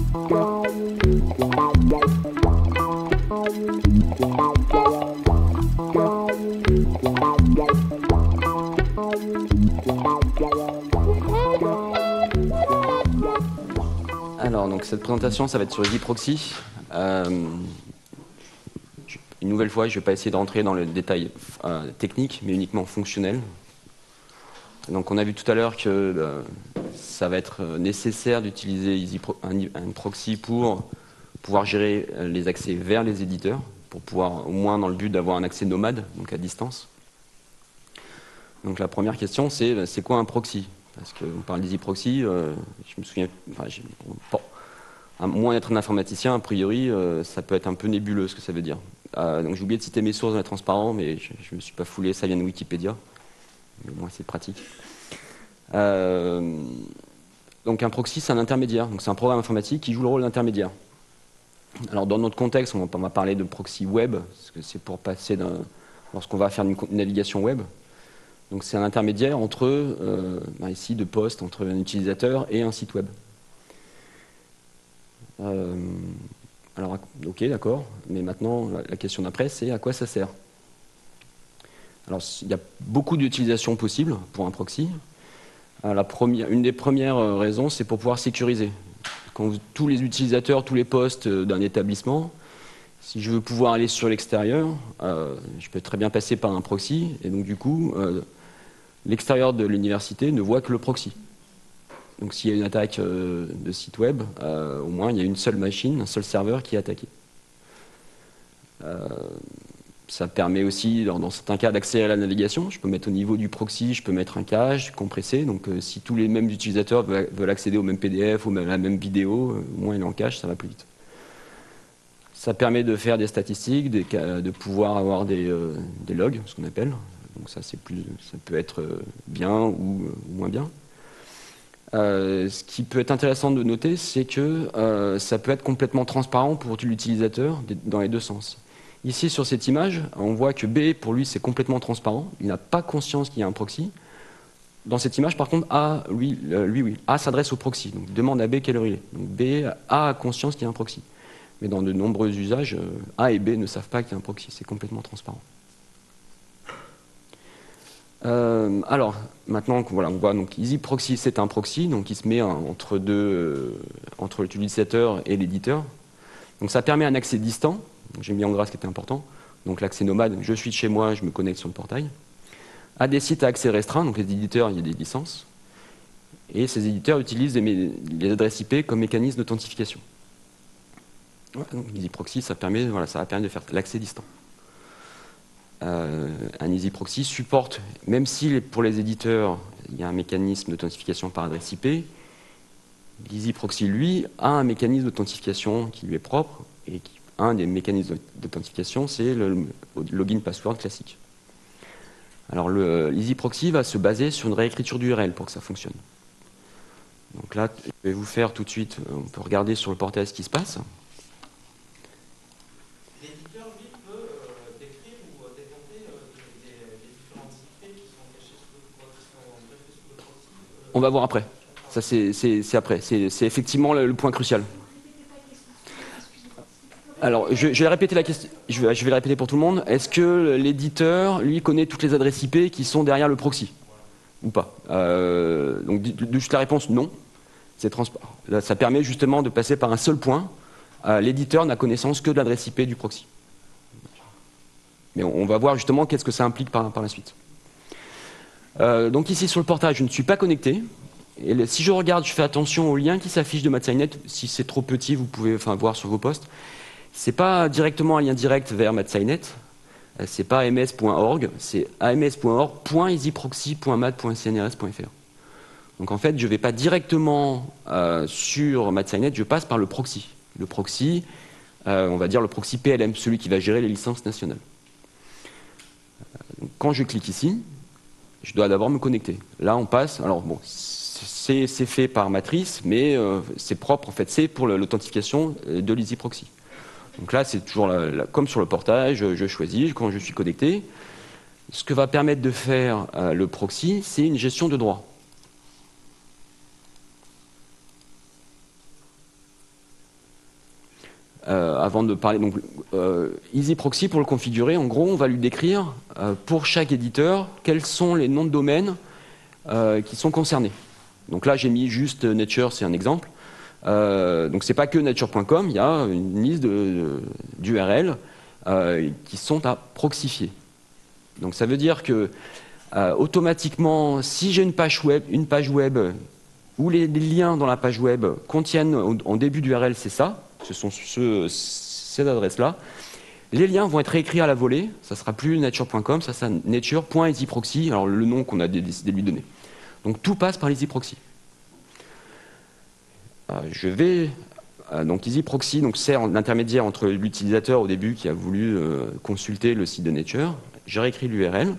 Alors, donc cette présentation, ça va être sur EasyProxy. Une nouvelle fois, je ne vais pas essayer de rentrer dans le détail technique, mais uniquement fonctionnel. Donc, on a vu tout à l'heure que ça va être nécessaire d'utiliser un proxy pour pouvoir gérer les accès vers les éditeurs, pour pouvoir, au moins dans le but d'avoir un accès nomade, donc à distance. Donc, la première question, c'est quoi un proxy? Parce qu'on parle d'EasyProxy, je me souviens, à moins d'être un informaticien, a priori, ça peut être un peu nébuleux ce que ça veut dire. Donc j'ai oublié de citer mes sources dans les transparents, mais je ne me suis pas foulé, ça vient de Wikipédia. Mais au moins c'est pratique. Donc un proxy, c'est un intermédiaire. Donc c'est un programme informatique qui joue le rôle d'intermédiaire. Alors dans notre contexte, on va parler de proxy web, parce que c'est pour passer lorsqu'on va faire une navigation web. Donc c'est un intermédiaire entre, ici, de poste entre un utilisateur et un site web. Alors, ok, d'accord, mais maintenant, la question d'après, c'est à quoi ça sert? Alors, il y a beaucoup d'utilisations possibles pour un proxy. Une des premières raisons, c'est pour pouvoir sécuriser. Quand tous les utilisateurs, tous les postes d'un établissement, si je veux pouvoir aller sur l'extérieur, je peux très bien passer par un proxy, et donc du coup, l'extérieur de l'université ne voit que le proxy. Donc s'il y a une attaque de site web, au moins il y a une seule machine, un seul serveur qui est attaqué. Ça permet aussi, dans certains cas, d'accélérer la navigation. Je peux mettre au niveau du proxy, je peux mettre un cache compressé. Donc si tous les mêmes utilisateurs veulent accéder au même PDF ou à la même vidéo, au moins il est en cache, ça va plus vite. Ça permet de faire des statistiques, de pouvoir avoir des logs, ce qu'on appelle. Donc ça peut être bien ou moins bien. Ce qui peut être intéressant de noter, c'est que ça peut être complètement transparent pour l'utilisateur dans les deux sens. Ici, sur cette image, on voit que B, pour lui, c'est complètement transparent. Il n'a pas conscience qu'il y a un proxy. Dans cette image, par contre, A, oui. A s'adresse au proxy. Donc, il demande à B quelle heure il est. Donc, B a conscience qu'il y a un proxy. Mais dans de nombreux usages, A et B ne savent pas qu'il y a un proxy. C'est complètement transparent. Alors, maintenant, voilà, on voit donc EasyProxy, c'est un proxy, donc il se met entre l'utilisateur et l'éditeur. Donc ça permet un accès distant. J'ai mis en gras ce qui était important. Donc l'accès nomade, je suis de chez moi, je me connecte sur le portail. À des sites à accès restreint, donc les éditeurs, il y a des licences. Et ces éditeurs utilisent les adresses IP comme mécanisme d'authentification. Ouais, donc EasyProxy, ça va permettre de faire l'accès distant. Un EasyProxy supporte, même si pour les éditeurs, il y a un mécanisme d'authentification par adresse IP, l'EasyProxy, lui, a un mécanisme d'authentification qui lui est propre, et un des mécanismes d'authentification, c'est le login password classique. Alors l'EasyProxy va se baser sur une réécriture d'URL pour que ça fonctionne. Donc là, je vais vous faire tout de suite, on peut regarder sur le portail ce qui se passe. L'éditeur, lui, peut décrire ou décompter les différentes IP qui sont cachées sous le proxy. On va voir après. Ça, c'est après. C'est effectivement le point crucial. Alors, je vais répéter la question. Je vais la répéter pour tout le monde. Est-ce que l'éditeur, lui, connaît toutes les adresses IP qui sont derrière le proxy ou pas? Donc, juste la réponse, non. C'est transparent. Là, ça permet justement de passer par un seul point. L'éditeur n'a connaissance que de l'adresse IP du proxy. Mais on va voir justement qu'est-ce que ça implique par la suite. Donc ici, sur le portail, je ne suis pas connecté. Et si je regarde, je fais attention au lien qui s'affiche de MadSciNet. Si c'est trop petit, vous pouvez voir sur vos postes. Ce n'est pas directement un lien direct vers MadSciNet. Ce n'est pas ams.org. C'est ams.org.easyproxy.mad.cnrs.fr. Donc en fait, je ne vais pas directement sur MadSciNet, je passe par le proxy. Le proxy, on va dire le proxy PLM, celui qui va gérer les licences nationales. Donc, quand je clique ici, je dois d'abord me connecter. Là, on passe. Alors bon, c'est fait par matrice, mais c'est propre, en fait, c'est pour l'authentification de l'EasyProxy. Donc là, c'est toujours comme sur le portail, je choisis quand je suis connecté. Ce que va permettre de faire le proxy, c'est une gestion de droits. avant de parler, donc EasyProxy, pour le configurer, en gros, on va lui décrire pour chaque éditeur quels sont les noms de domaines qui sont concernés. Donc là, j'ai mis juste Nature, c'est un exemple. Donc c'est pas que nature.com, il y a une liste d'URL qui sont à proxifier. Donc ça veut dire que automatiquement, si j'ai une page web où les liens dans la page web contiennent en début d'URL, c'est ça, ce sont ces adresses-là. Les liens vont être réécrits à la volée, ça sera plus nature.com, ça sera nature.easyproxy, alors le nom qu'on a décidé de lui donner. Donc tout passe par l'EasyProxy. Donc EasyProxy sert d'intermédiaire entre l'utilisateur au début qui a voulu consulter le site de Nature. J'ai réécrit l'URL.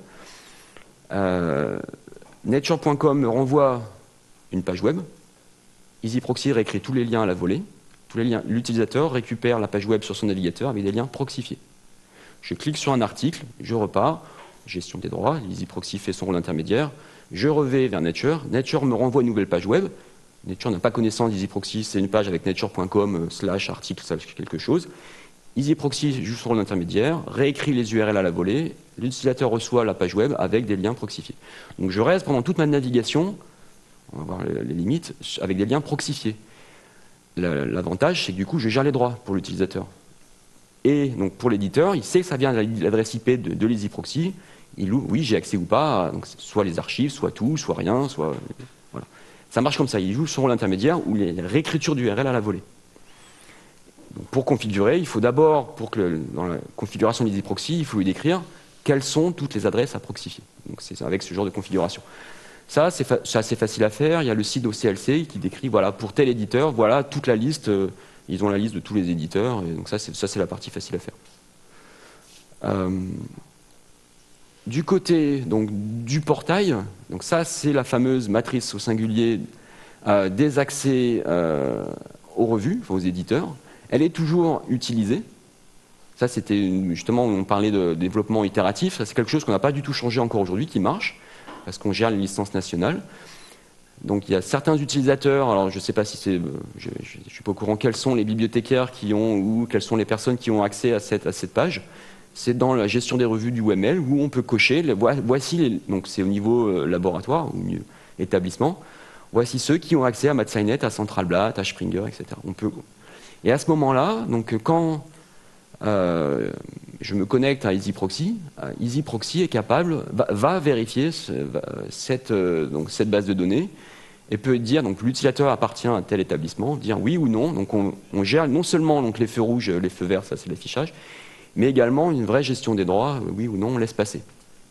Nature.com me renvoie une page web. EasyProxy réécrit tous les liens à la volée. L'utilisateur récupère la page web sur son navigateur avec des liens proxifiés. Je clique sur un article, je repars, gestion des droits, EasyProxy fait son rôle intermédiaire. Je revais vers Nature. Nature me renvoie une nouvelle page web. Nature n'a pas connaissance d'EasyProxy, c'est une page avec nature.com /article quelque chose. EasyProxy joue son rôle d'intermédiaire, réécrit les URL à la volée, l'utilisateur reçoit la page web avec des liens proxifiés. Donc je reste pendant toute ma navigation, on va voir les limites, avec des liens proxifiés. L'avantage, c'est que du coup, je gère les droits pour l'utilisateur. Et donc pour l'éditeur, il sait que ça vient de l'adresse IP de l'EasyProxy, il ouvre, oui, j'ai accès ou pas, donc soit les archives, soit tout, soit rien, soit... Voilà. Ça marche comme ça, il joue son rôle intermédiaire ou les réécritures d'URL à la volée. Donc pour configurer, il faut d'abord, dans la configuration de l'EasyProxy, il faut lui décrire quelles sont toutes les adresses à proxifier. Donc c'est avec ce genre de configuration. Ça, c'est assez facile à faire. Il y a le site OCLC qui décrit, voilà, pour tel éditeur, voilà toute la liste. Ils ont la liste de tous les éditeurs. Et donc ça, c'est la partie facile à faire. Du côté donc, du portail, donc ça, c'est la fameuse matrice au singulier des accès aux revues, enfin, aux éditeurs. Elle est toujours utilisée. Ça, c'était justement, on parlait de développement itératif. Ça, c'est quelque chose qu'on n'a pas du tout changé encore aujourd'hui, qui marche, parce qu'on gère les licences nationales. Donc, il y a certains utilisateurs, alors je ne sais pas si c'est... je ne suis pas au courant quels sont les bibliothécaires qui ont, ou quelles sont les personnes qui ont accès à cette page. C'est dans la gestion des revues du UML, où on peut cocher, donc c'est au niveau laboratoire, ou établissement, voici ceux qui ont accès à MathSciNet, à Centralblatt, à Springer, etc. Et à ce moment-là, donc quand je me connecte à EasyProxy, EasyProxy est capable, va vérifier cette base de données et peut dire, donc l'utilisateur appartient à tel établissement, dire oui ou non. Donc on gère non seulement donc, les feux rouges, les feux verts, ça c'est l'affichage, mais également une vraie gestion des droits, oui ou non, on laisse passer.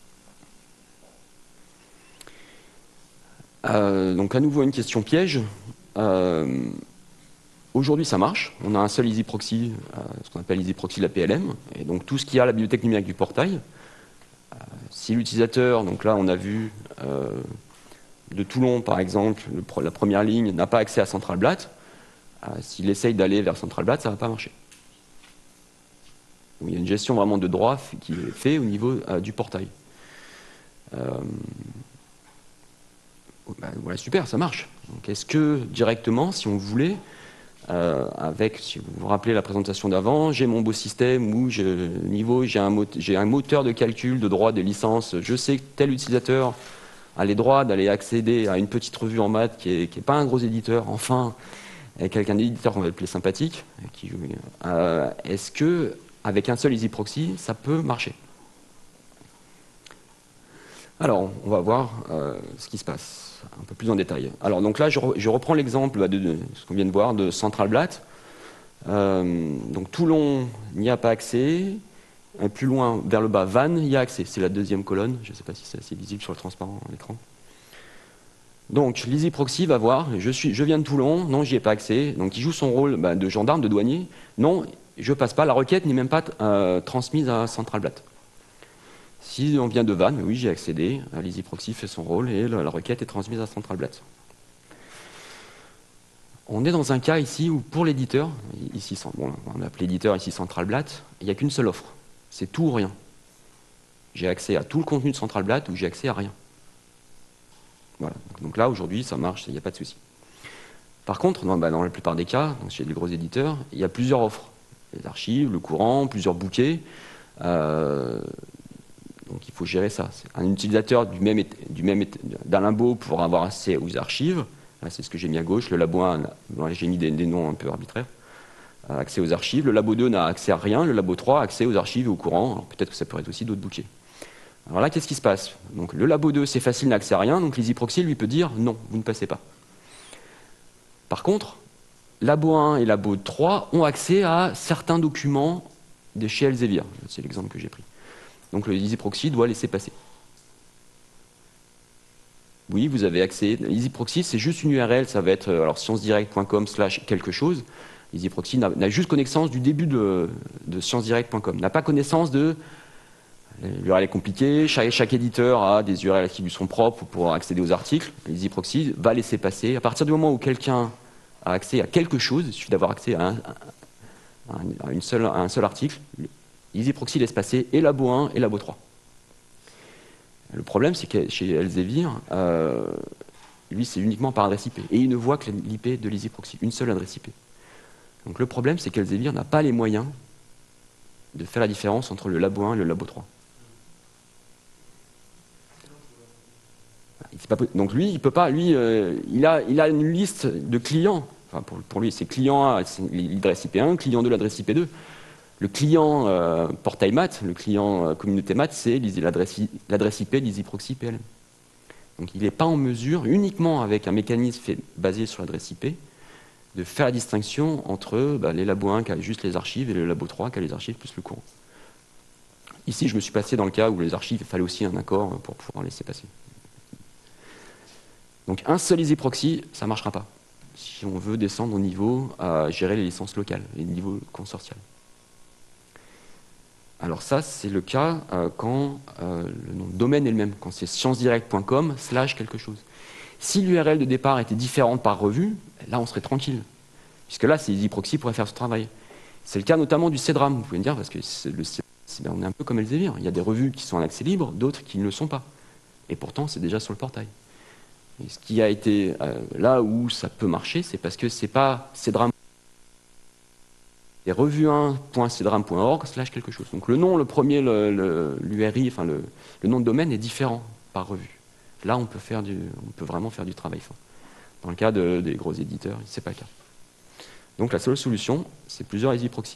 Donc à nouveau une question piège. Aujourd'hui, ça marche. On a un seul EasyProxy, ce qu'on appelle EasyProxy de la PLM, et donc tout ce qui a la bibliothèque numérique du portail. Si l'utilisateur, donc là on a vu de Toulon par exemple, la première ligne n'a pas accès à Centralblatt, s'il essaye d'aller vers Centralblatt, ça ne va pas marcher. Donc, il y a une gestion vraiment de droit qui est faite au niveau du portail. Voilà, super, ça marche. Donc est-ce que directement, si on voulait, si vous vous rappelez la présentation d'avant, j'ai mon beau système où j'ai un moteur de calcul de droit des licences, je sais que tel utilisateur a les droits d'aller accéder à une petite revue en maths qui n'est pas un gros éditeur, enfin, avec quelqu'un d'éditeur qu'on va appeler sympathique, est-ce que avec un seul EasyProxy, ça peut marcher? Alors, on va voir ce qui se passe un peu plus en détail. Alors, donc là, je reprends l'exemple de ce qu'on vient de voir de Centralblatt. Donc, Toulon n'y a pas accès. Plus loin, vers le bas, Vannes y a accès. C'est la deuxième colonne. Je ne sais pas si c'est assez visible sur le transparent à l'écran. Donc, l'EasyProxy va voir, je viens de Toulon, non, j'y ai pas accès. Donc, il joue son rôle de gendarme, de douanier. Non, je passe pas. La requête n'est même pas transmise à Centralblatt. Si on vient de Vannes, oui, j'ai accédé. l'EasyProxy fait son rôle et la requête est transmise à Centralblatt. On est dans un cas ici où pour l'éditeur, ici, on appelle l'éditeur ici Centralblatt, il n'y a qu'une seule offre. C'est tout ou rien. J'ai accès à tout le contenu de Centralblatt ou j'ai accès à rien. Voilà. Donc là, aujourd'hui, ça marche, il n'y a pas de souci. Par contre, dans la plupart des cas, chez les gros éditeurs, il y a plusieurs offres. les archives, le courant, plusieurs bouquets. Donc il faut gérer ça. Un utilisateur d'un labo pour avoir accès aux archives, c'est ce que j'ai mis à gauche, le labo 1, j'ai mis des noms un peu arbitraires, accès aux archives, le labo 2 n'a accès à rien, le labo 3 a accès aux archives et au courant, peut-être que ça pourrait être aussi d'autres bouquets. Alors là, qu'est-ce qui se passe? Donc le labo 2, c'est facile, n'a accès à rien, donc l'EasyProxy lui peut dire non, vous ne passez pas. Par contre, labo 1 et labo 3 ont accès à certains documents de chez Elsevier, c'est l'exemple que j'ai pris. Donc le EasyProxy doit laisser passer. Oui, vous avez accès. EasyProxy, c'est juste une URL, ça va être alors sciencesdirect.com/quelque chose. EasyProxy n'a juste connaissance du début de sciencesdirect.com, n'a pas connaissance de... L'URL est compliquée, chaque éditeur a des URL qui lui sont propres pour accéder aux articles. EasyProxy va laisser passer. À partir du moment où quelqu'un a accès à quelque chose, il suffit d'avoir accès à un seul article, EasyProxy laisse passer et labo 1 et labo 3. Le problème, c'est que chez Elsevier, lui, c'est uniquement par adresse IP. Et il ne voit que l'IP de l'EasyProxy, une seule adresse IP. Donc le problème, c'est qu'Elsevier n'a pas les moyens de faire la différence entre le labo 1 et le labo 3. Donc lui, il peut pas. Lui, il a une liste de clients. Enfin, pour lui, c'est client A, c'est l'adresse IP1, client 2, l'adresse IP2. Le client portail math, le client communauté math, c'est l'adresse IP d'EasyProxy PLM. Donc il n'est pas en mesure, uniquement avec un mécanisme basé sur l'adresse IP, de faire la distinction entre les labos 1 qui a juste les archives et le labo 3 qui a les archives plus le courant. Ici, je me suis placé dans le cas où les archives, il fallait aussi un accord pour pouvoir laisser passer. Donc un seul EasyProxy, ça ne marchera pas. Si on veut descendre au niveau à gérer les licences locales, les niveaux consortial. Alors ça, c'est le cas quand le nom de domaine est le même, quand c'est sciencesdirect.com / quelque chose. Si l'URL de départ était différente par revue, là on serait tranquille. Puisque là, c'est EasyProxy pourrait faire ce travail. C'est le cas notamment du CEDRAM, vous pouvez me dire, parce que on est un peu comme Elsevier. Il y a des revues qui sont en accès libre, d'autres qui ne le sont pas. Et pourtant, c'est déjà sur le portail. Et ce qui a été là où ça peut marcher, c'est parce que c'est pas CEDRAM. C'est revue1.cedram.org / quelque chose. Donc le nom, le premier, l'URI, enfin le nom de domaine est différent par revue. Là, on peut vraiment faire du travail fin. Dans le cas des gros éditeurs, c'est pas le cas. Donc la seule solution, c'est plusieurs EasyProxy.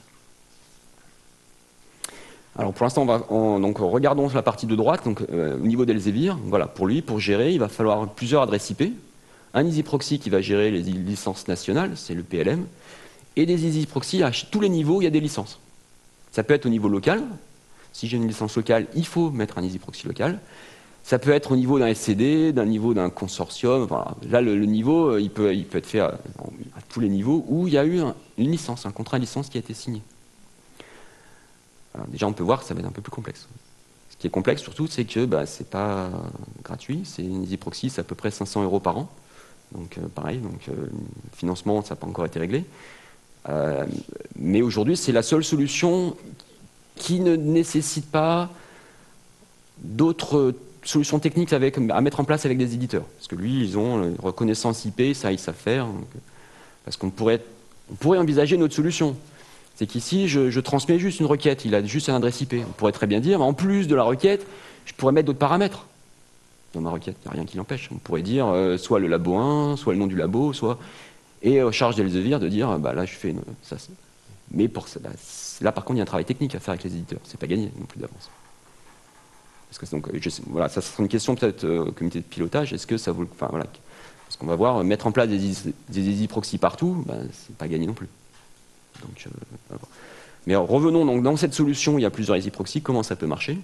Alors pour l'instant, regardons la partie de droite. Donc au niveau d'Elsevier, voilà, pour gérer, il va falloir plusieurs adresses IP. Un EasyProxy qui va gérer les licences nationales, c'est le PLM, et des EasyProxy à tous les niveaux, il y a des licences. Ça peut être au niveau local. Si j'ai une licence locale, il faut mettre un EasyProxy local. Ça peut être au niveau d'un SCD, d'un niveau d'un consortium. Voilà. Là, le niveau, il peut être fait à tous les niveaux où il y a eu une licence, un contrat de licence qui a été signé. Alors, déjà, on peut voir que ça va être un peu plus complexe. Ce qui est complexe, surtout, c'est que c'est pas gratuit. C'est une EasyProxy, c'est à peu près 500 € par an. Donc, pareil, le financement, ça n'a pas encore été réglé. Mais aujourd'hui, c'est la seule solution qui ne nécessite pas d'autres solutions techniques à mettre en place avec des éditeurs. Parce que lui, ils ont une reconnaissance IP, ça, ils savent faire. Parce qu'on pourrait envisager une autre solution. C'est qu'ici, je transmets juste une requête, il a juste une adresse IP. On pourrait très bien dire, en plus de la requête, je pourrais mettre d'autres paramètres dans ma requête. Il n'y a rien qui l'empêche. On pourrait dire soit le labo 1, soit le nom du labo, soit... Et charge d'Elsevier de dire, là, je fais ça. Mais pour ça, là, par contre, il y a un travail technique à faire avec les éditeurs. C'est pas gagné non plus d'avance. Parce que, donc, voilà, ça sera une question peut-être au comité de pilotage. Est-ce que ça vaut... Enfin, voilà. Parce qu'on va voir, mettre en place des EasyProxy partout, c'est pas gagné non plus. Donc, mais alors, revenons donc dans cette solution, il y a plusieurs EasyProxy. Comment ça peut marcher?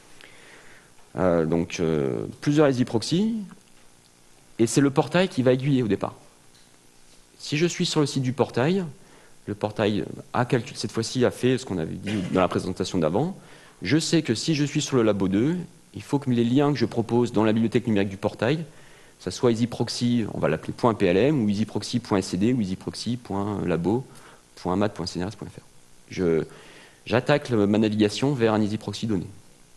Plusieurs EasyProxy, et c'est le portail qui va aiguiller au départ. Si je suis sur le site du portail, le portail cette fois-ci a fait ce qu'on avait dit dans la présentation d'avant. Je sais que si je suis sur le labo 2, il faut que les liens que je propose dans la bibliothèque numérique du portail, ça soit EasyProxy, on va l'appeler .plm, ou EasyProxy.scd, ou EasyProxy.labo.mat.cnrs.fr. J'attaque ma navigation vers un EasyProxy donné.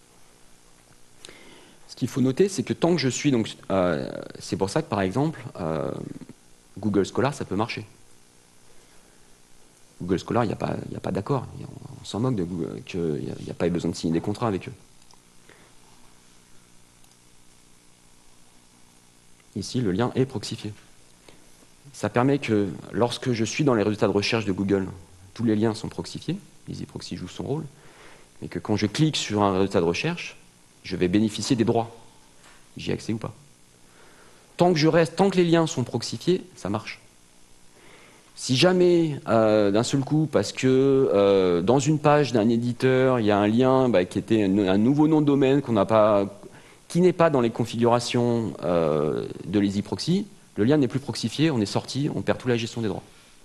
Ce qu'il faut noter, c'est que tant que je suis... c'est pour ça que, par exemple, Google Scholar, ça peut marcher. Google Scholar, il n'y a pas d'accord. On s'en moque de Google, qu'il n'y a pas besoin de signer des contrats avec eux. Ici, le lien est proxifié. Ça permet que lorsque je suis dans les résultats de recherche de Google, tous les liens sont proxifiés, EasyProxy joue son rôle, mais que quand je clique sur un résultat de recherche, je vais bénéficier des droits. J'y ai accès ou pas. Tant que les liens sont proxifiés, ça marche. Si jamais, d'un seul coup, parce que dans une page d'un éditeur, il y a un lien qui était un nouveau nom de domaine qui n'est pas dans les configurations de l'EasyProxy, le lien n'est plus proxifié, on est sorti, on perd toute la gestion des droits.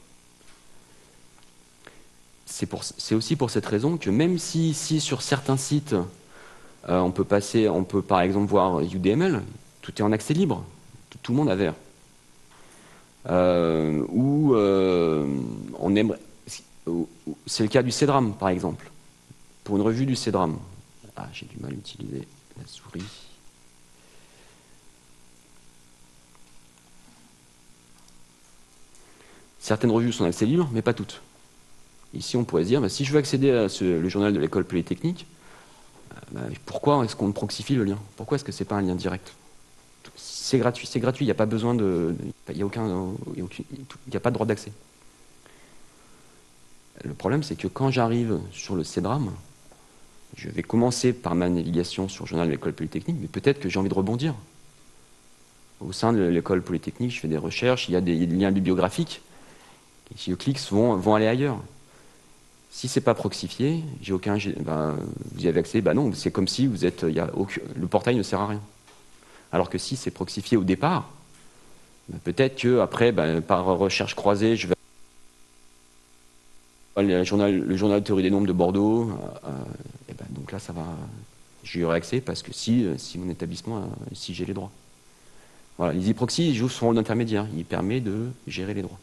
C'est aussi pour cette raison que même si sur certains sites, on peut par exemple voir UDML, tout est en accès libre, tout le monde a vert. C'est le cas du CEDRAM, par exemple. Pour une revue du CEDRAM. Ah, j'ai du mal à utiliser la souris. Certaines revues sont en accès libre, mais pas toutes. Ici, on pourrait se dire, si je veux accéder à le journal de l'école polytechnique, pourquoi est-ce qu'on proxifie le lien? Pourquoi est-ce que c'est pas un lien direct? C'est gratuit, il n'y a pas besoin de... Il n'y a pas de droit d'accès. Le problème, c'est que quand j'arrive sur le CEDRAM, je vais commencer par ma navigation sur le journal de l'école polytechnique, mais peut-être que j'ai envie de rebondir. Au sein de l'école polytechnique, je fais des recherches, il y a des liens bibliographiques, et si je clique, vont aller ailleurs. Si c'est pas proxifié, vous y avez accès, non, c'est comme si le portail ne sert à rien. Alors que si c'est proxifié au départ, peut-être qu'après, par recherche croisée, je vais le journal de théorie des nombres de Bordeaux, donc là, j'y aurai accès parce que si mon établissement, si j'ai les droits. Voilà, l'EasyProxy joue son rôle d'intermédiaire, il permet de gérer les droits.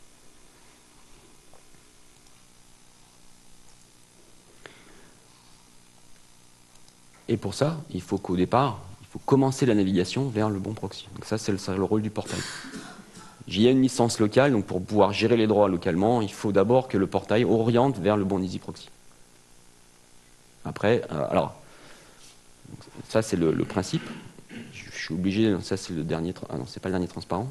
Et pour ça, il faut qu'au départ, il faut commencer la navigation vers le bon proxy. Donc ça, c'est le rôle du portail. Il y a une licence locale, donc pour pouvoir gérer les droits localement, il faut d'abord que le portail oriente vers le bon EasyProxy. Après, ça c'est le principe. Je suis obligé, ça c'est le dernier, non, c'est pas le dernier transparent.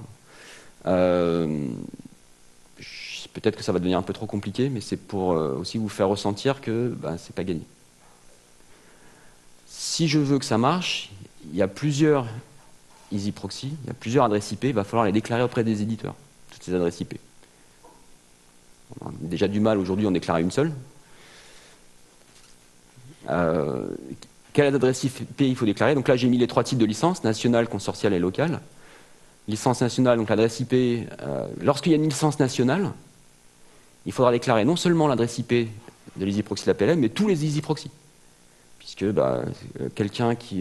Peut-être que ça va devenir un peu trop compliqué, mais c'est pour aussi vous faire ressentir que c'est pas gagné. Si je veux que ça marche, il y a plusieurs EasyProxy, il y a plusieurs adresses IP, il va falloir les déclarer auprès des éditeurs, toutes ces adresses IP. On a déjà du mal aujourd'hui à en déclarer une seule. Quelle adresse IP il faut déclarer? Donc là, j'ai mis les 3 types de licences, nationale, consortiale et locale. Licence nationale, donc l'adresse IP, lorsqu'il y a une licence nationale, il faudra déclarer non seulement l'adresse IP de l'EasyProxy de la PLM, mais tous les EasyProxy. Puisque quelqu'un qui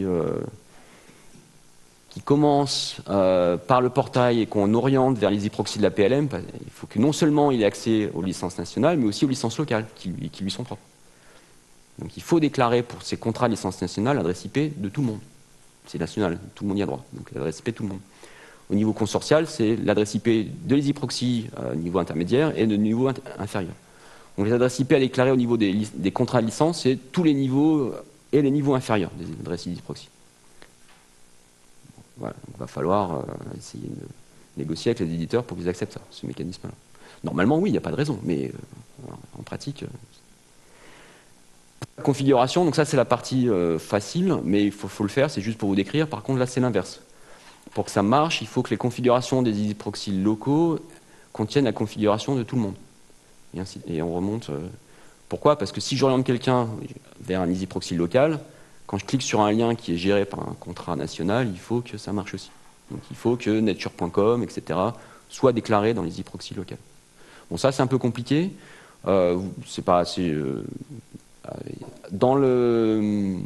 commence par le portail et qu'on oriente vers l'EasyProxy de la PLM, il faut que non seulement il ait accès aux licences nationales, mais aussi aux licences locales qui lui sont propres. Donc il faut déclarer pour ces contrats de licence nationale l'adresse IP de tout le monde. C'est national, tout le monde y a droit. Donc l'adresse IP de tout le monde. Au niveau consortial, c'est l'adresse IP de l'EasyProxy niveau intermédiaire et de niveau inférieur. Donc les adresses IP à déclarer au niveau des contrats de licence, c'est tous les niveaux et les niveaux inférieurs des adresses EasyProxy. Voilà, donc il va falloir essayer de négocier avec les éditeurs pour qu'ils acceptent ça, ce mécanisme-là. Normalement, oui, il n'y a pas de raison, mais en pratique... Configuration, donc ça c'est la partie facile, mais il faut le faire, c'est juste pour vous décrire. Par contre, là c'est l'inverse. Pour que ça marche, il faut que les configurations des EasyProxy locaux contiennent la configuration de tout le monde. Et on remonte... Pourquoi? Parce que si j'oriente quelqu'un vers un EasyProxy local, quand je clique sur un lien qui est géré par un contrat national, il faut que ça marche aussi. Donc il faut que nature.com, etc. soit déclaré dans les EasyProxy locales. Bon, ça c'est un peu compliqué. C'est pas assez... dans les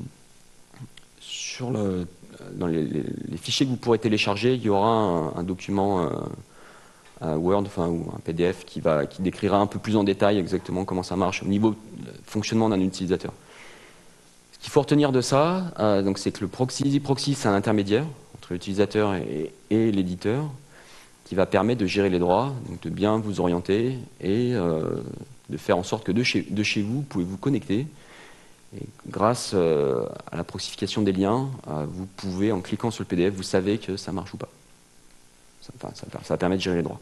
fichiers que vous pourrez télécharger, il y aura un document, un Word, ou un PDF qui décrira un peu plus en détail exactement comment ça marche au niveau fonctionnement d'un utilisateur. Ce qu'il faut retenir de ça, c'est que le EasyProxy, c'est un intermédiaire entre l'utilisateur et l'éditeur qui va permettre de gérer les droits, donc de bien vous orienter et de faire en sorte que de chez vous, vous pouvez vous connecter. Et grâce à la proxification des liens, vous pouvez, en cliquant sur le PDF, vous savez que ça marche ou pas. Ça permet de gérer les droits.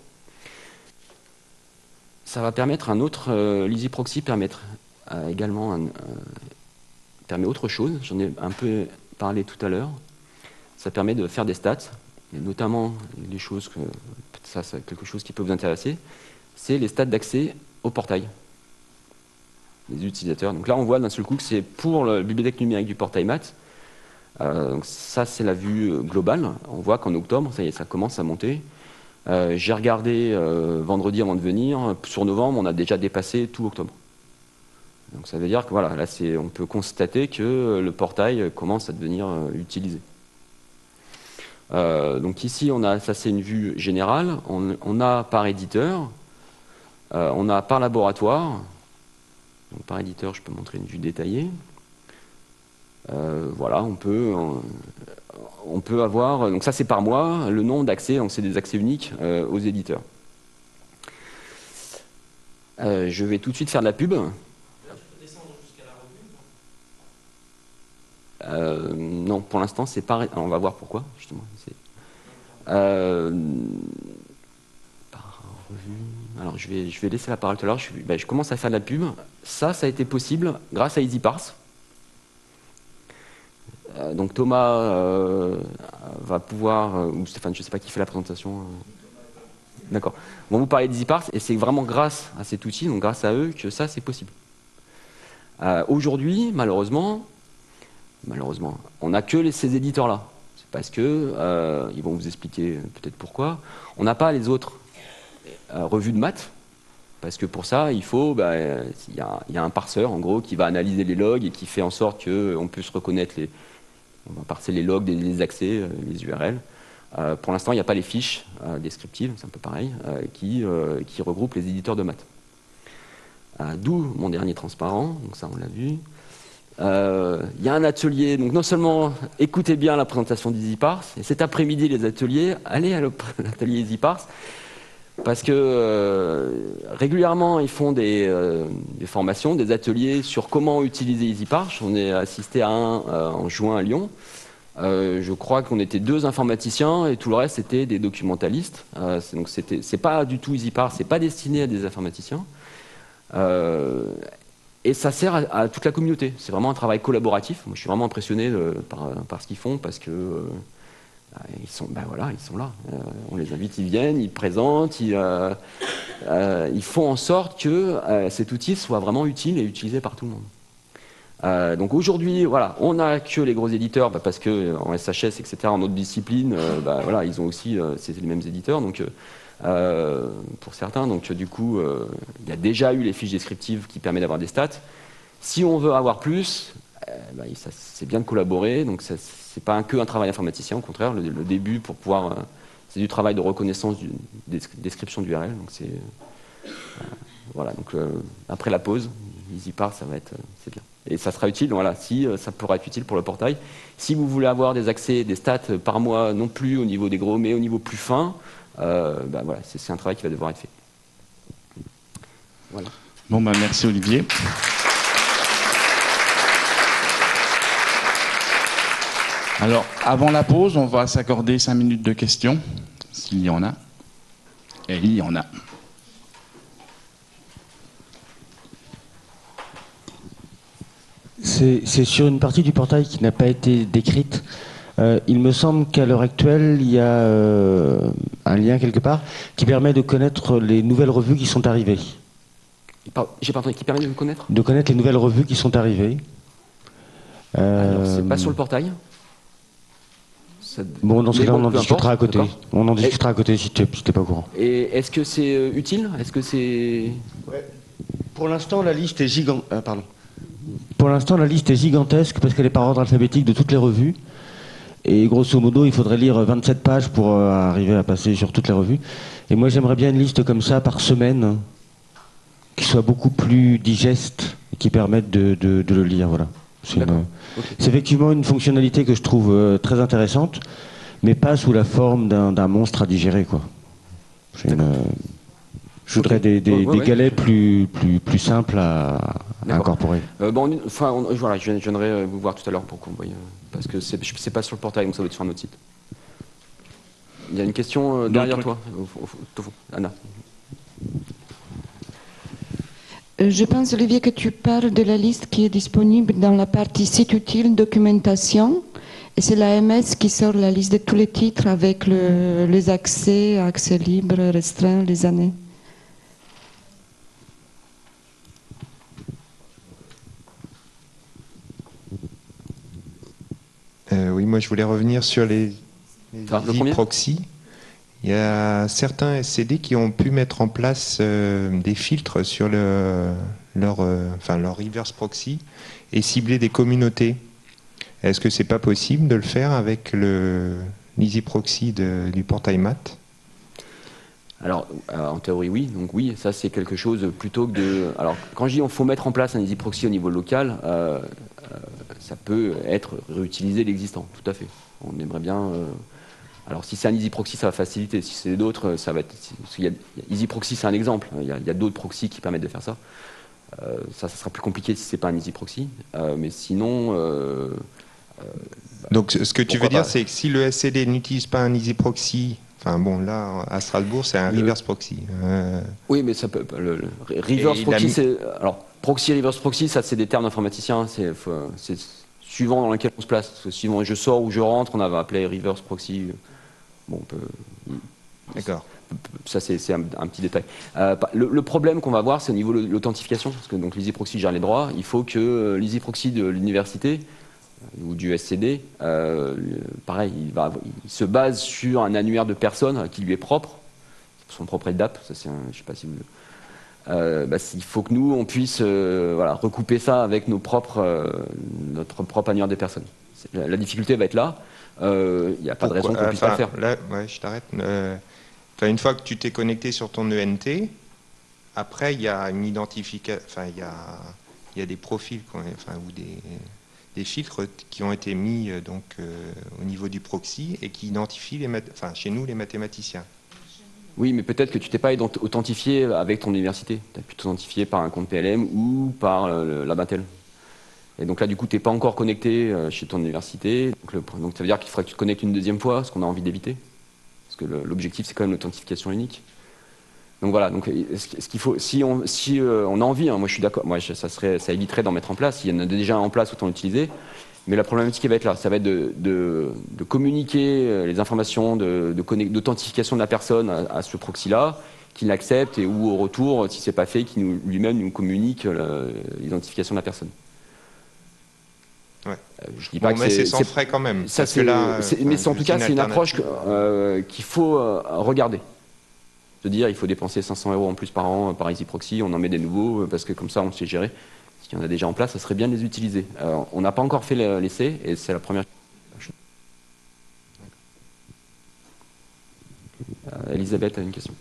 Ça va permettre un autre, l'EasyProxy permet autre chose, j'en ai un peu parlé tout à l'heure. Ça permet de faire des stats, et notamment les choses que, ça c'est quelque chose qui peut vous intéresser, c'est les stats d'accès au portail des utilisateurs. Donc là on voit d'un seul coup que c'est pour la bibliothèque numérique du portail Math. Donc ça c'est la vue globale. On voit qu'en octobre, ça y est, ça commence à monter. J'ai regardé vendredi avant de venir, sur novembre, on a déjà dépassé tout octobre. Donc ça veut dire que voilà, là on peut constater que le portail commence à devenir utilisé. Donc ici, ça c'est une vue générale. On a par éditeur, on a par laboratoire. Donc par éditeur, je peux montrer une vue détaillée. Voilà, on peut avoir, donc ça c'est par mois, le nombre d'accès, donc c'est des accès uniques aux éditeurs. Je vais tout de suite faire de la pub. Là, tu peux descendre jusqu'à la revue, non? Non, pour l'instant c'est pas. On va voir pourquoi justement. Par revue. Alors je vais laisser la parole tout à l'heure. Je commence à faire de la pub. Ça a été possible grâce à EasyParse. Donc Thomas va pouvoir, ou Stéphane, je ne sais pas qui fait la présentation. D'accord. Bon, vous parlez d'EasyParse et c'est vraiment grâce à cet outil, donc grâce à eux, que ça c'est possible. Aujourd'hui, malheureusement, on n'a que ces éditeurs-là. C'est parce que, ils vont vous expliquer peut-être pourquoi, on n'a pas les autres revues de maths, parce que pour ça, il faut, il y a un parseur, en gros, qui va analyser les logs et qui fait en sorte qu'on puisse reconnaître on va parser les logs, les accès, les URL. Pour l'instant, il n'y a pas les fiches descriptives, c'est un peu pareil, qui regroupent les éditeurs de maths. D'où mon dernier transparent, donc ça on l'a vu. Il y a un atelier, donc non seulement écoutez bien la présentation d'EasyParse, et cet après-midi les ateliers, allez à l'atelier EasyParse, parce que régulièrement ils font des formations, des ateliers sur comment utiliser EasyParse. On est assisté à un en juin à Lyon. Je crois qu'on était 2 informaticiens et tout le reste c'était des documentalistes. Donc c'est pas du tout EasyParse, c'est pas destiné à des informaticiens. Et ça sert à toute la communauté. C'est vraiment un travail collaboratif. Moi, je suis vraiment impressionné par ce qu'ils font parce que ils sont là. On les invite, ils viennent, ils présentent, ils font en sorte que cet outil soit vraiment utile et utilisé par tout le monde. Donc aujourd'hui, voilà, on n'a que les gros éditeurs parce que en SHS, etc., en autres disciplines, voilà, ils ont aussi c'est les mêmes éditeurs. Donc pour certains, donc du coup, il y a déjà eu les fiches descriptives qui permettent d'avoir des stats. Si on veut avoir plus, c'est bien de collaborer. Donc c'est pas que un travail informaticien, au contraire, le début pour pouvoir, c'est du travail de reconnaissance description d'URL. Donc c'est voilà. Donc après la pause, EasyParse, ça va être, c'est bien. Et ça sera utile. Voilà, si ça pourra être utile pour le portail. Si vous voulez avoir des accès, des stats par mois, non plus au niveau des gros, mais au niveau plus fin. Voilà, c'est un travail qui va devoir être fait. Voilà. Bon, merci Olivier. Alors, avant la pause, on va s'accorder 5 minutes de questions, s'il y en a. Et il y en a. C'est sur une partie du portail qui n'a pas été décrite. Il me semble qu'à l'heure actuelle, il y a un lien quelque part qui permet de connaître les nouvelles revues qui sont arrivées. J'ai pas entendu, qui permet de connaître ? De connaître les nouvelles revues qui sont arrivées. Alors, c'est pas sur le portail ? Bon, dans ce cas-là, on en discutera à côté. On en discutera discutera à côté si tu n'es pas au courant. Et est-ce que c'est utile ? Est-ce que c'est... Ouais. Pour l'instant, la liste est Pour l'instant, la liste est gigantesque parce qu'elle est par ordre alphabétique de toutes les revues. Et grosso modo, il faudrait lire 27 pages pour arriver à passer sur toutes les revues. Et moi, j'aimerais bien une liste comme ça par semaine, qui soit beaucoup plus digeste et qui permette de le lire. Voilà. C'est effectivement une fonctionnalité que je trouve très intéressante, mais pas sous la forme d'un monstre à digérer, quoi. Je Je voudrais Ok. des Ouais. galets plus simples à D'accord. incorporer. Voilà, je viendrai vous voir tout à l'heure pour qu'on voie, parce que c'est pas sur le portail, donc ça va être sur un autre site. Il y a une question derrière D'autres- toi, au fond. Anna. Je pense, Olivier, que tu parles de la liste qui est disponible dans la partie site utile, documentation. Et c'est l'AMS qui sort la liste de tous les titres avec les accès libre, restreint, les années. Oui, moi je voulais revenir sur les Le premier proxy. Il y a certains SCD qui ont pu mettre en place des filtres sur leur reverse proxy et cibler des communautés. Est-ce que c'est pas possible de le faire avec l'Easy Proxy du portail MAT? Alors, en théorie, oui. Donc oui, ça c'est quelque chose plutôt que de... Alors, quand je dis qu'il faut mettre en place un easy proxy au niveau local, ça peut être réutiliser l'existant, tout à fait. On aimerait bien... Alors, si c'est un easy proxy, ça va faciliter. Si c'est d'autres, ça va être... Easy proxy, c'est un exemple. Il y a d'autres proxys qui permettent de faire ça. Ça sera plus compliqué si c'est pas un easy proxy. Mais sinon... Donc ce que tu veux pourquoi dire, pas. c'est que si le SCD n'utilise pas un Easy Proxy, enfin bon, là à Strasbourg, c'est un reverse proxy. Oui, mais ça peut. Le reverse Et proxy, la- c'est. Alors, proxy, reverse proxy, ça, c'est des termes d'informaticiens. C'est suivant dans lequel on se place. Parce que suivant je sors ou je rentre, on va appeler reverse proxy. Bon, on peut. D'accord. Ça, c'est un petit détail. Le problème qu'on va voir, c'est au niveau de l'authentification. Parce que donc, l'Easy Proxy gère les droits. Il faut que l'Easy Proxy de l'université ou du SCD, pareil, il se base sur un annuaire de personnes qui lui est propre, son propre LDAP, ça c'est je sais pas si vous... il faut que nous, on puisse recouper ça avec notre propre annuaire de personnes. La difficulté va être là, il n'y a pas de raison qu'on puisse pas le faire. Là, ouais, je t'arrête. Une fois que tu t'es connecté sur ton ENT, après il y a une identification, il y a des profils, ou des filtres qui ont été mis au niveau du proxy et qui identifient chez nous les mathématiciens. Oui, mais peut-être que tu t'es pas authentifié avec ton université. Tu as pu t'authentifier par un compte PLM ou par la Batel. Et donc là, du coup, tu n'es pas encore connecté chez ton université. Donc ça veut dire qu'il faudrait que tu te connectes une deuxième fois, ce qu'on a envie d'éviter. Parce que l'objectif, c'est quand même l'authentification unique. Donc voilà, donc, ce qu'il faut, si on a envie, moi je suis d'accord, ça éviterait d'en mettre en place. Il y en a déjà en place, autant l'utiliser. Mais la problématique qui va être là, ça va être de communiquer les informations d'authentification de la personne à ce proxy-là, qu'il l'accepte et ou au retour, si c'est pas fait, qu'il lui-même nous communique l'identification de la personne. Ouais. Je dis pas que mais c'est sans frais quand même. Ça, parce que là, mais en tout cas, c'est une approche alternative. qu'il faut regarder. Se dire, il faut dépenser 500 € en plus par an par Easy Proxy, on en met des nouveaux, parce que comme ça, on sait gérer. S'il y en a déjà en place, ça serait bien de les utiliser. On n'a pas encore fait l'essai, et c'est la première. Elisabeth a une question.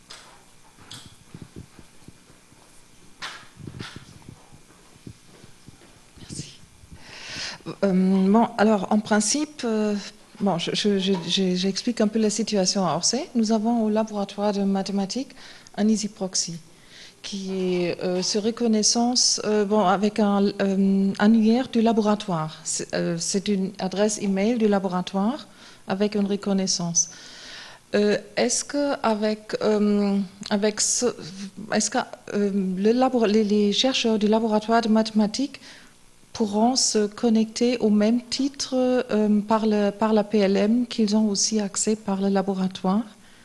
Bon, alors en principe, j'explique un peu la situation à Orsay. Nous avons au laboratoire de mathématiques un Easy Proxy qui est sur reconnaissance avec un annuaire du laboratoire. C'est une adresse email du laboratoire avec une reconnaissance. Est-ce que les chercheurs du laboratoire de mathématiques pourront se connecter au même titre par la PLM qu'ils ont aussi accès par le laboratoire?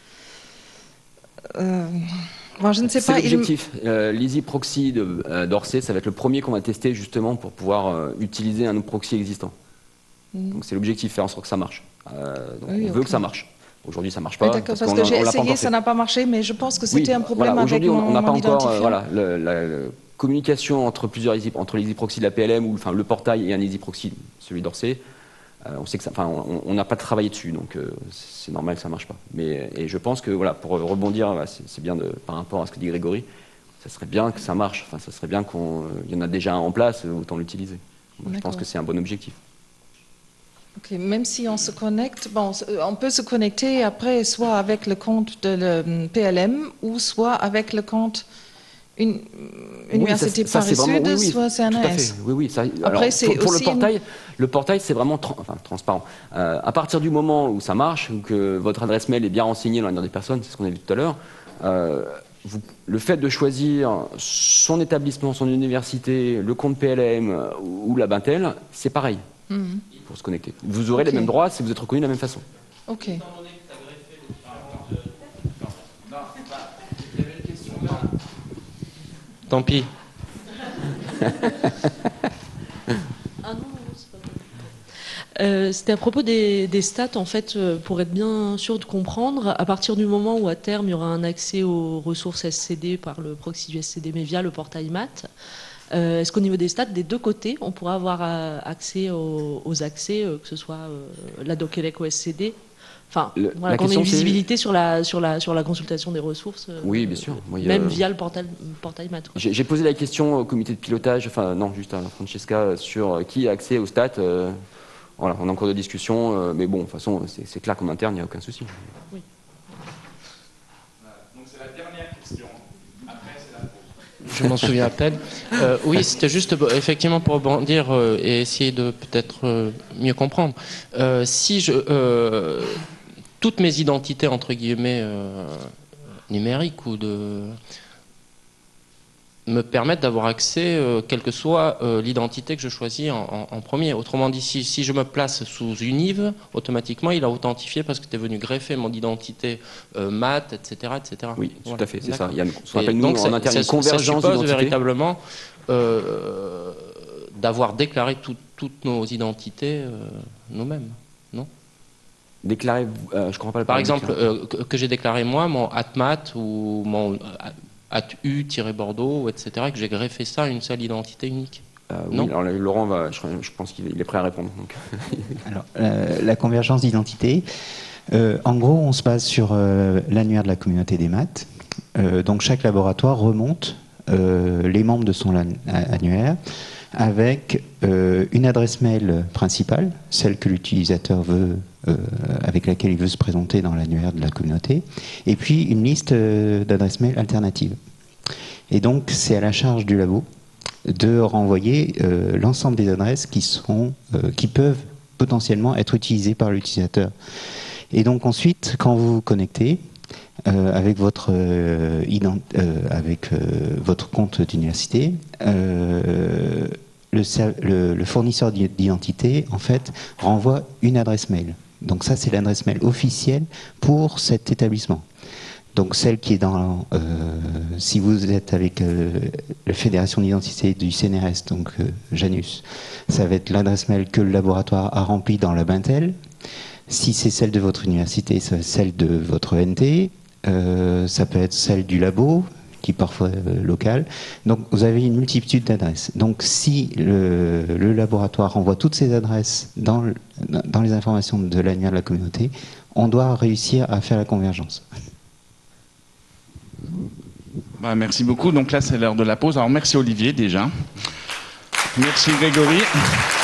Je ne sais pas. C'est l'objectif. L'Easy Proxy d'Orsay, ça va être le premier qu'on va tester justement pour pouvoir utiliser un proxy existant. Donc c'est l'objectif, faire en sorte que ça marche. On veut que ça marche. Aujourd'hui, ça ne marche pas. D'accord, parce que j'ai essayé, ça n'a pas marché, mais je pense que c'était un problème avec mon identifiant. La communication entre les Easy Proxy de la PLM ou le portail et un Easy Proxy, celui d'Orsay, on sait que on n'a pas travaillé dessus, donc c'est normal que ça ne marche pas. Et je pense que pour rebondir, c'est bien par rapport à ce que dit Grégory, ça serait bien que ça marche. Ça serait bien qu'il y en a déjà un en place, autant l'utiliser. Je pense que c'est un bon objectif. Ok, même si on se connecte, bon, on peut se connecter après soit avec le compte de le PLM ou soit avec le compte Université ça, c'est Paris vraiment, Sud, soit tout à fait. CNRS. Oui, oui. Ça, Après, alors, c'est pour aussi le portail, c'est vraiment transparent. À partir du moment où ça marche, ou que votre adresse mail est bien renseignée dans l'annulaire des personnes, c'est ce qu'on a vu tout à l'heure, le fait de choisir son établissement, son université, le compte PLM ou la Bintel, c'est pareil pour se connecter. Vous aurez les mêmes droits si vous êtes reconnu de la même façon. Ok. Tant pis. C'était à propos des stats, en fait, pour être bien sûr de comprendre, à partir du moment où à terme il y aura un accès aux ressources SCD par le proxy du SCD, mais via le portail MAT, est-ce qu'au niveau des stats, des deux côtés, on pourra avoir accès aux accès, que ce soit la DocElec ou SCD? Enfin, voilà, qu'on ait une visibilité sur la consultation des ressources. Oui, bien sûr. Même via le portail MAT. J'ai posé la question au comité de pilotage, enfin non, juste à Francesca, sur qui a accès aux stats. Voilà, on est en cours de discussion, mais bon, de toute façon, c'est clair qu'en interne, il n'y a aucun souci. Oui. Donc c'est la dernière question. Après, c'est la pause. Je m'en souviens à peine. Oui, c'était juste effectivement pour rebondir et essayer de peut-être mieux comprendre. Si toutes mes identités entre guillemets numériques ou me permettent d'avoir accès, quelle que soit l'identité que je choisis en premier. Autrement dit, si je me place sous Univ, automatiquement il a authentifié parce que tu es venu greffer mon identité maths, etc., etc. Oui, voilà. tout à fait, c'est ça. Il y a ce qu'on Et appelle nous donc, en interne une convergence ça suppose d'identité. véritablement d'avoir déclaré toutes nos identités nous-mêmes, non? Déclarer, je comprends pas le Par terme, exemple, que j'ai déclaré moi, mon @mat ou mon @u-bordeaux, etc., et que j'ai greffé ça à une seule identité unique. oui, non. alors Laurent, je pense qu'il est prêt à répondre. Donc. Alors, la convergence d'identité, en gros, on se base sur l'annuaire de la communauté des maths. Donc, chaque laboratoire remonte les membres de son annuaire avec une adresse mail principale, celle que l'utilisateur veut, avec laquelle il veut se présenter dans l'annuaire de la communauté, et puis une liste d'adresses mail alternatives. Et donc, c'est à la charge du labo de renvoyer l'ensemble des adresses qui peuvent potentiellement être utilisées par l'utilisateur. Et donc ensuite, quand vous vous connectez avec votre compte d'université, le fournisseur d'identité en fait renvoie une adresse mail. Donc ça, c'est l'adresse mail officielle pour cet établissement. Donc celle qui est dans, si vous êtes avec la fédération d'identité du CNRS, donc Janus, ça va être l'adresse mail que le laboratoire a remplie dans la Bintel. Si c'est celle de votre université, ça va être celle de votre NT, ça peut être celle du labo, qui est parfois local. Donc vous avez une multitude d'adresses. Donc si le laboratoire envoie toutes ces adresses dans les informations de l'annuaire de la communauté, on doit réussir à faire la convergence. Bah, merci beaucoup. Donc là, c'est l'heure de la pause. Alors merci Olivier déjà. Merci Grégory.